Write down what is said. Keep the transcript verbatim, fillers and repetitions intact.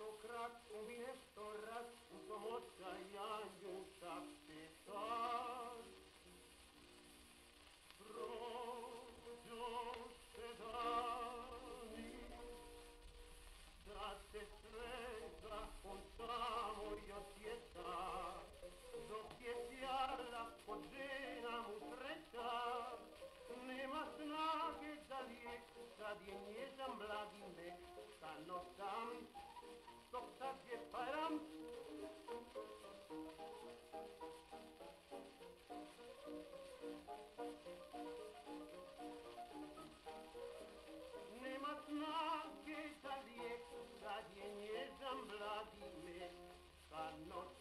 stokrát, umíne sto raz, pomoca Janjuša pětát. Prođo se dani, da se svega on samo još je tak, dok je sjala pod žena mu sreća, nema snage za lijek, kad je nježan mladi mek, stano sam, dok sad je param. Nema snage za lijek, kad je nježan mladi mek, stano